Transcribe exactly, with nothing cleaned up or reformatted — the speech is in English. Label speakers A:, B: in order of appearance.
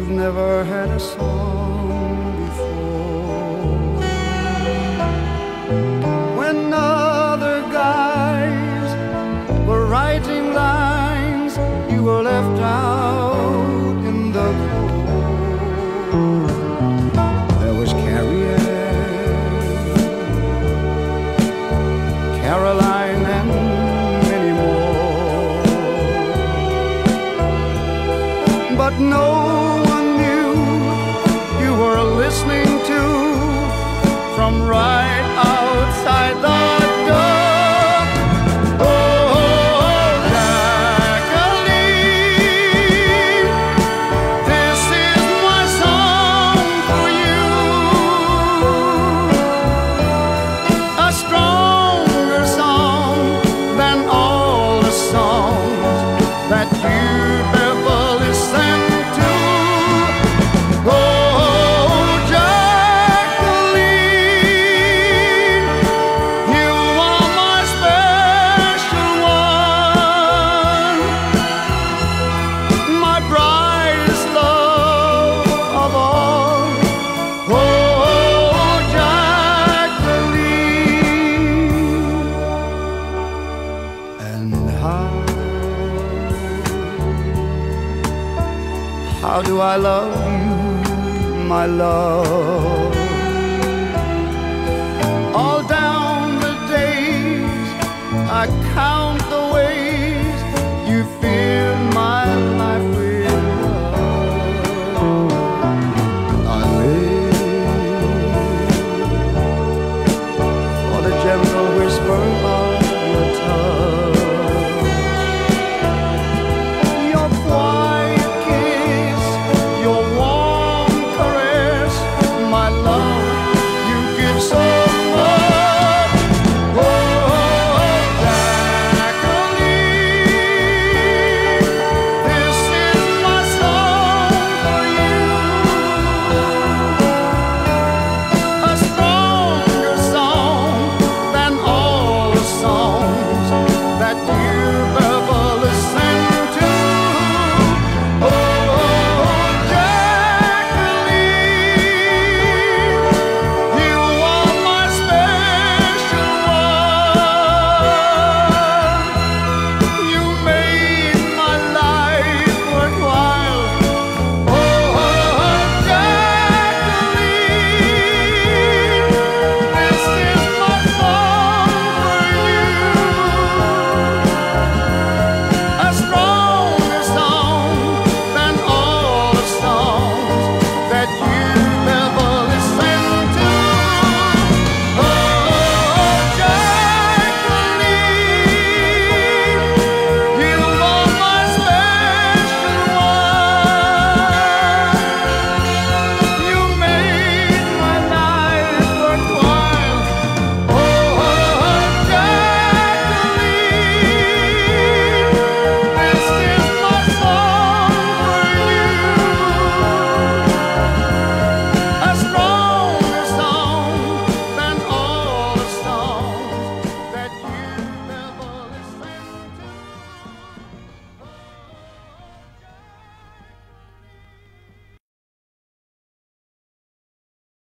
A: you've never had a song before. When other guys were writing lines, you were left out in the cold. There was Carrie Ann, Caroline, and many more, but no one knew you were listening to from right outside the door. How do I love you, my love? All down the days, I count the ways you feel